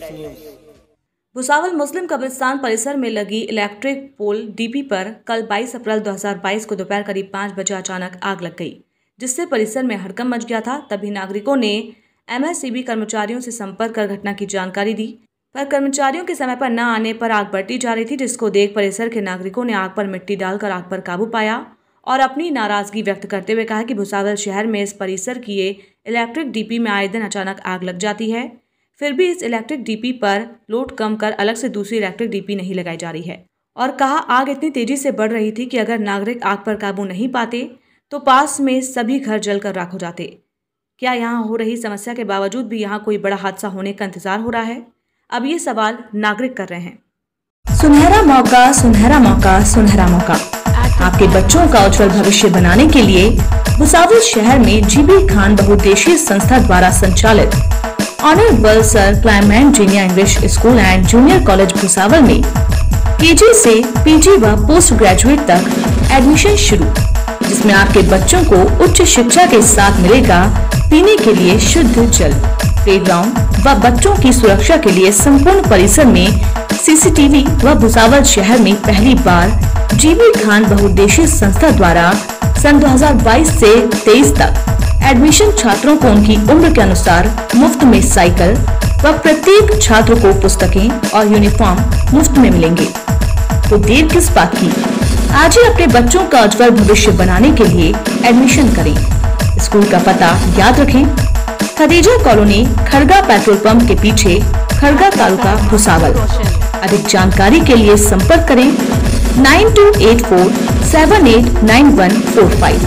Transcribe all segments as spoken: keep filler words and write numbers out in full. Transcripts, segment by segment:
भुसावल मुस्लिम कब्रिस्तान परिसर में लगी इलेक्ट्रिक पोल डीपी पर कल बाईस अप्रैल दो हज़ार बाईस को दोपहर करीब पाँच बजे अचानक आग लग गई, जिससे परिसर में हड़कंप मच गया था। तभी नागरिकों ने एमएससीबी कर्मचारियों से संपर्क कर घटना की जानकारी दी, पर कर्मचारियों के समय पर न आने पर आग बढ़ती जा रही थी, जिसको देख परिसर के नागरिकों ने आग पर मिट्टी डालकर आग पर काबू पाया और अपनी नाराजगी व्यक्त करते हुए कहा कि भुसावल शहर में इस परिसर की ये इलेक्ट्रिक डीपी में आए दिन अचानक आग लग जाती है, फिर भी इस इलेक्ट्रिक डीपी पर लोड कम कर अलग से दूसरी इलेक्ट्रिक डीपी नहीं लगाई जा रही है। और कहा आग इतनी तेजी से बढ़ रही थी कि अगर नागरिक आग पर काबू नहीं पाते तो पास में सभी घर जलकर राख हो जाते। क्या यहाँ हो रही समस्या के बावजूद भी यहाँ कोई बड़ा हादसा होने का इंतजार हो रहा है? अब ये सवाल नागरिक कर रहे हैं। सुनहरा मौका, सुनहरा मौका, सुनहरा मौका। आपके बच्चों का उज्जवल भविष्य बनाने के लिए भुसावल शहर में जीबी खान बहुउद्देशीय संस्था द्वारा संचालित honourable sir Clement junior English school and junior college Bhusawal में केजी से पीजी व पोस्ट ग्रेजुएट तक एडमिशन शुरू, जिसमें आपके बच्चों को उच्च शिक्षा के साथ मिलेगा पीने के लिए शुद्ध जल, प्लेग्राउंड व बच्चों की सुरक्षा के लिए संपूर्ण परिसर में सीसीटीवी व भुसावल शहर में पहली बार जीबी खान बहुउद्देशीय संस्था द्वारा सन दो हज़ार बाईस से तेईस तक एडमिशन छात्रों को उनकी उम्र के अनुसार मुफ्त में साइकिल व प्रत्येक छात्र को पुस्तकें और यूनिफॉर्म मुफ्त में मिलेंगे। तो देर किस बात की, आज ही अपने बच्चों का उज्जवल भविष्य बनाने के लिए एडमिशन करें। स्कूल का पता याद रखें, Khadija colony, Kharga petrol pump के पीछे, खरगा तालुका, भुसावल। अधिक जानकारी के लिए संपर्क करें nine two eight four seven eight nine one four five,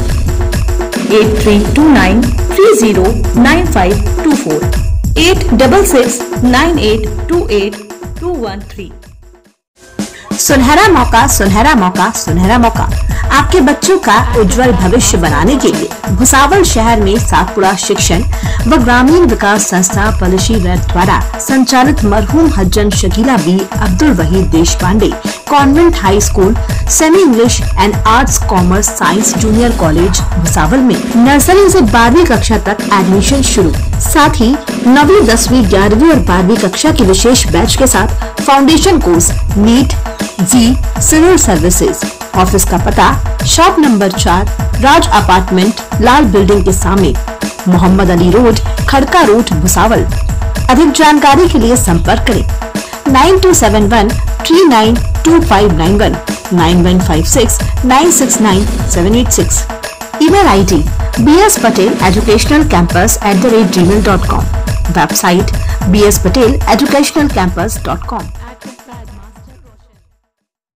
eight three two nine three zero nine five two four, eight six six nine eight two eight two one three. सुनहरा मौका, सुनहरा मौका, सुनहरा मौका। आपके बच्चों का उज्जवल भविष्य बनाने के लिए भुसावल शहर में सातपुड़ा शिक्षण व ग्रामीण विकास संस्था पॉलिसी रेड द्वारा संचालित मरहूम हज्जन Shakila Bi Abdul Wahid Deshpande convent high school semi English and arts commerce science junior college Bhusawal में नर्सरी से बारहवीं कक्षा तक एडमिशन शुरू, साथ ही नवीं दसवीं ग्यारहवीं और बारहवीं कक्षा की विशेष बैच के साथ foundation course, NEET, JEE, civil services. Office का पता शॉप नंबर चार, राज अपार्टमेंट, लाल बिल्डिंग के सामने, मोहम्मद अली रोड, खड़का रोड, भुसावल। अधिक जानकारी के लिए संपर्क करें nine two seven one three nine two five nine one, nine one five six nine six nine seven eight six. Email I D B S Patel educational campus at the rate gmail dot com. Website B S Patel educational campus dot com.